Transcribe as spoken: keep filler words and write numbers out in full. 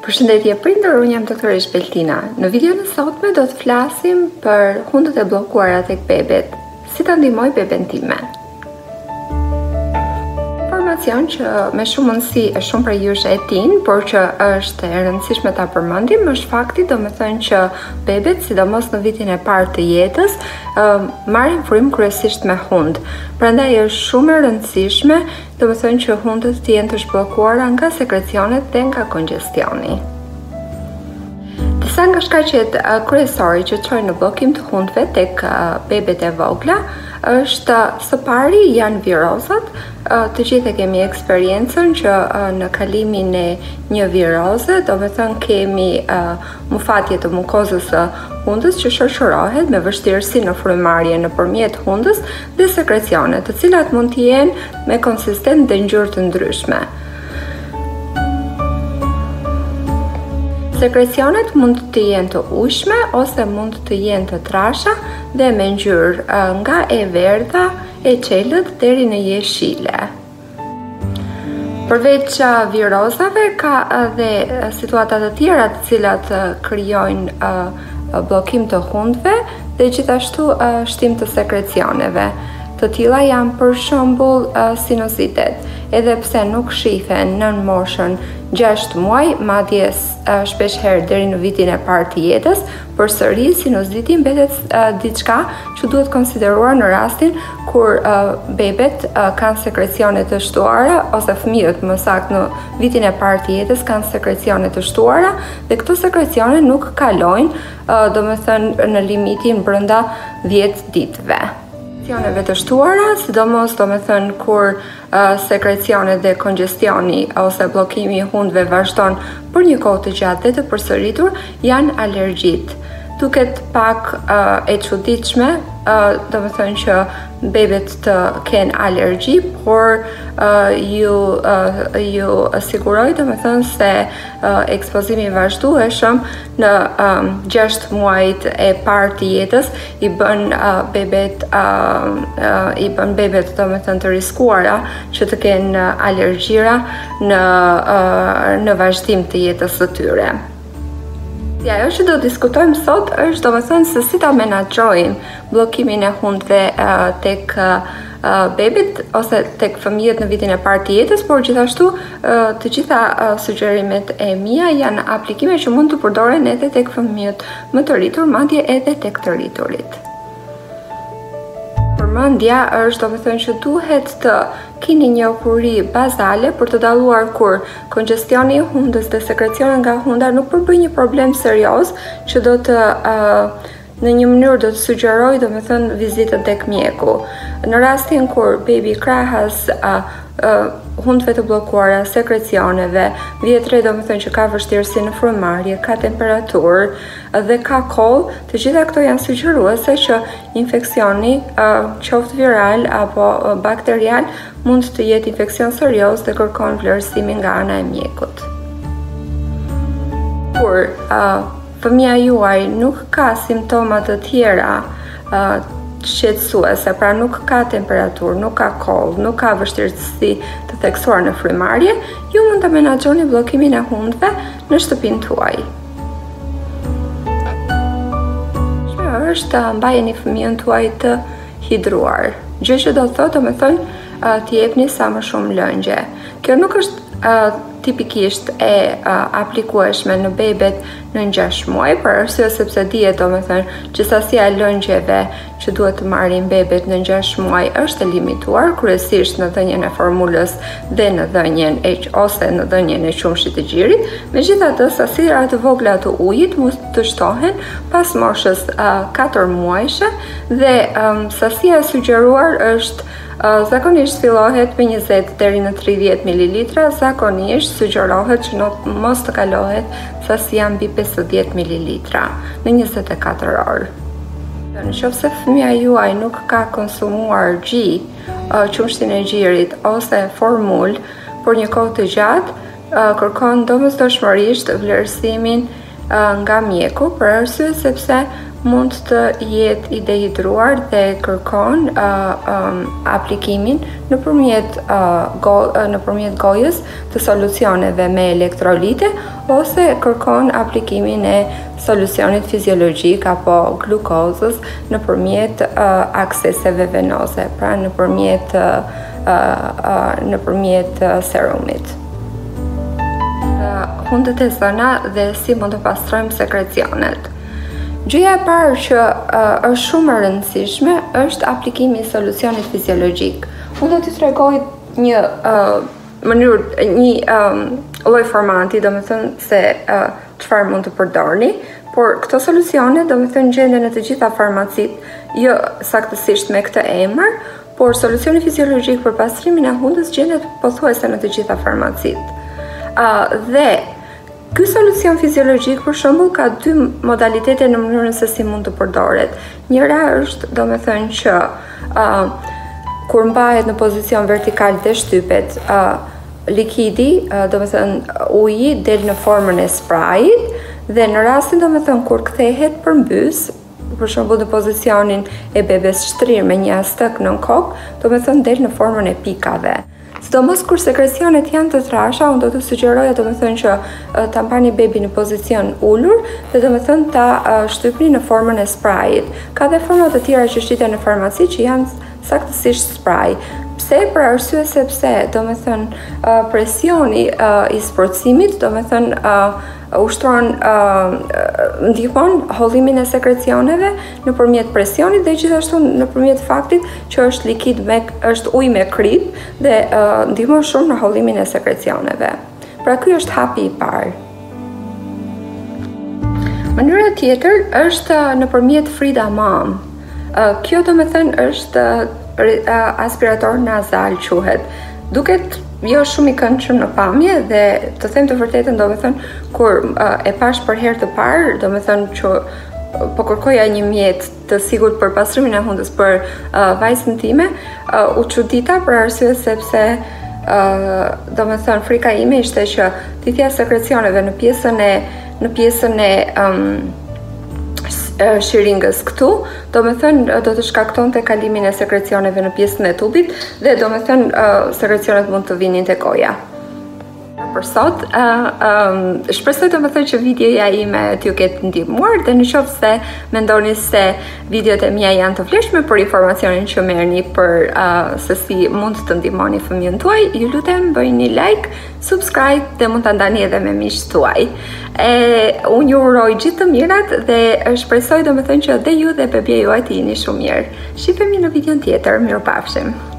Përshëndetje prindër, unë jam doktoresh Beltina. Në videon e sotme do të flasim për hundët e bllokuara tek bebet. Si ta ndihmoj beben time? Informacion që me shumë mundësi e shumë prej jush e tin, por që është e rëndësishme ta përmendim, është fakti domethënë që bebet, sidomos në vitin e parë të jetës, uh, marrin frym kryesisht me hund. Prandaj është shumë e rëndësishme domethënë që hundët të jenë të zhbllokuara nga sekrecionet dhe nga kongestioni. Disa nga shkaqet uh, kryesore që çojnë në bllokim të hundëve tek uh, bebet e vogla është së pari janë virozat. Të gjithë e kemi eksperiencën që në kalimin e një viroze, do me thënë kemi mufatje të mukozës së hundës që shoqërohet me vështirësi në frymarrje nëpërmjet hundës dhe sekrecione, të cilat mund të jenë me konsistencë dhe ngjyrë të ndryshme. Sekrecionet mund të jenë të ushme ose mund të jenë të trasha dhe me ngjyrë nga e verdha, e qelët deri në jeshile. Përveç virozave ka edhe situata të tjera të cilat krijojnë bllokim të hundëve dhe gjithashtu shtim të sekrecioneve. Të tilla janë për shembull sinuzitet. Edhe pse nuk shihen nën moshën gjashtë muaj, madje shpesh herë deri në vitin e parë të jetës, përsëri sinuziti mbetet diçka që duhet konsideruar në rastin kur uh, bebet uh, kanë sekrecione të shtuara ose fëmijët më saktë në vitin e parë të jetës kanë sekrecione të shtuara dhe këto sekrecione nuk kalojnë, uh, domethënë në limitin brenda dhjetë ditëve. Sekrecioneve të shtuara, sidomos domethënë kur uh, sekrecionet dhe kongestioni ose bllokimi i hundëve vazhdon për një kohë të gjatë dhe të përsëritur, janë alergjit. Duket pak uh, e çuditshme, uh, domethënë që bebet të kenë alergji, por uh, ju uh, ju siguroj domethënë se uh, ekspozimi i vazhdueshëm në um, gjashtë muajt e parë të jetës i bën uh, bebet uh, uh, i bën bebet domethënë të riskuara që të kenë alergjira në uh, në vazhdim të jetës së tyre. Ja, ajo që do të diskutojmë sot është domethënë se si ta menaxhojmë bllokimin e hundëve uh, tek uh, bebit ose tek fëmijët në vitin e parë të jetës, por gjithashtu uh, të gjitha uh, sugjerimet e mia janë aplikime që mund të përdoren edhe tek fëmijët më të rritur, madje edhe tek të rriturit. Përmendja është domethënë që duhet të keni një njohuri bazale për të dalluar kur kongestioni i hundës dhe sekrecione nga hunda nuk përbëjnë një problem serioz që do të uh, në një mënyrë do të sugjeroj domethënë vizitën tek mjeku. Në rastin kur bebi krahas uh, uh, hundëve të bllokuara, sekrecioneve, vjet re domethënë që ka vështirësi në frymarrje, ka temperaturë dhe ka koll, të gjitha këto janë sugjeruese që infeksioni, uh, qoftë viral apo uh, bakterial, mund të jetë infeksion serioz dhe kërkon vlerësimin nga ana e mjekut. Kur uh, fëmia juaj nuk ka simptoma të tjera uh, shqetësuese, pra nuk ka temperaturë, nuk ka koll, nuk ka vështirësi të theksuar në frymarrje, ju mund të menaxhoni bllokimin e hundëve në shtëpinë tuaj. Shpesh është të mbajeni fëmijën tuaj të hidruar. Gjë që do të thotë domethënë t'i jepni sa më shumë lëngje. Kjo nuk është uh, tipikisht e uh, aplikueshme në bebet në gjashtë muaj, për arsye sepse dihet domethënë që sasia e lëngjeve që duhet të marrin bebet në gjashtë muaj është e limituar, kryesisht në dhënien e formulës dhe në dhënien e ose në dhënien e qumshit të gjirit. Megjithatë, sasirat të vogla të ujit mund të shtohen pas moshës uh, katër muajshe dhe um, sasia e sugjeruar është Uh, zakonisht fillohet me njëzet deri në tridhjetë mililitra, zakonisht sugjerohet që mos të kalohet sasia mbi pesëdhjetë mililitra në njëzet e katër orë. Në qoftë se fëmia juaj nuk ka konsumuar gji, uh, qumshtin e gjirit ose formul për një kohë të gjatë, uh, kërkon domosdoshmërisht vlerësimin uh, nga mjeku, për arsye sepse mund të jetë i dehidruar dhe kërkon uh, um, aplikimin nëpërmjet uh, go, uh, nëpërmjet gojës të solucioneve me elektrolite ose kërkon aplikimin e solucionit fiziologjik apo glukozës nëpërmjet uh, akseseve venose, pra nëpërmjet uh, uh, uh, nëpërmjet uh, serumit. Uh, hundët e zëna dhe si mund të pastrojmë sekrecionet. Gjëja e parë që uh, është shumë e rëndësishme është aplikimi i solucionit fiziologjik. Unë do t'i tregoj një uh, mënyrë, një um, lloj formati, domethënë se uh, çfarë mund të përdorni, por këto solucione domethënë gjenden në të gjitha farmacitë, jo saktësisht me këtë emër, por solucioni fiziologjik për pastrimin e hundës gjendet pothuajse në të gjitha farmacitë. Uh, dhe Ky solucion fiziologjik për shembull ka dy modalitete në mënyrën se si mund të përdoret. Njëra është, domethënë që uh, kur mbahet në pozicion vertikal dhe shtypet, uh, likidi, uh, domethënë uji del në formën e sprayit dhe në rastin domethënë kur kthehet përmbys, për shembull në pozicionin e bebes shtrirë me një astëk nën kokë, domethënë del në formën e pikave. Sidomos kur sekrecionet janë të trasha, unë do të sugjeroja domethënë që uh, ta mbani bebi në pozicion ulur dhe domethënë ta uh, shtypni në formën e sprayit. Ka dhe forma të tjera që shiten në farmaci që janë saktësisht spray. Pse? Për arsye sepse domethënë uh, presioni uh, i sportësimit domethënë uh, ushtron uh, ndihmon hollimin e sekrecioneve nëpërmjet presionit dhe gjithashtu nëpërmjet faktit që është likid me është ujë me krip dhe uh, ndihmon shumë në hollimin e sekrecioneve. Pra ky është hapi i parë. Mënyra tjetër është nëpërmjet Frida Mom. Uh, kjo domethënë është uh, aspirator nazal quhet. Duket jo shumë i këndshëm në pamje dhe të them të vërtetën domethënë kur uh, e pash për herë të parë, domethënë që uh, po kërkoja një mjet të sigurt për pastrimin e hundës për uh, vajzën time, uh, u çudita për arsye sepse uh, domethënë frika ime ishte që thithja e sekrecioneve në pjesën e në pjesën e um, shiringës këtu, do me thënë do të shkakton të kalimin e sekrecioneve në pjesën e tubit dhe do me thënë uh, sekrecionet mund të vinin të koja. Për sot, uh, um, shpresoj do me thënë që videoja ime t'ju ketë ndihmuar dhe në qoftë se mendoni se videot e mia janë të vlefshme për informacionin që merrni për uh, se si mund të ndihmoni fëmijën tuaj, ju lutem bëjni like, subscribe dhe mund ta ndani edhe me miqtë tuaj. E, unë ju uroj gjithë të mirat dhe shpresoj do me thënë që dhe ju dhe bebia juaj të jeni shumë mirë. Shihemi në videon tjetër, mirupafshim.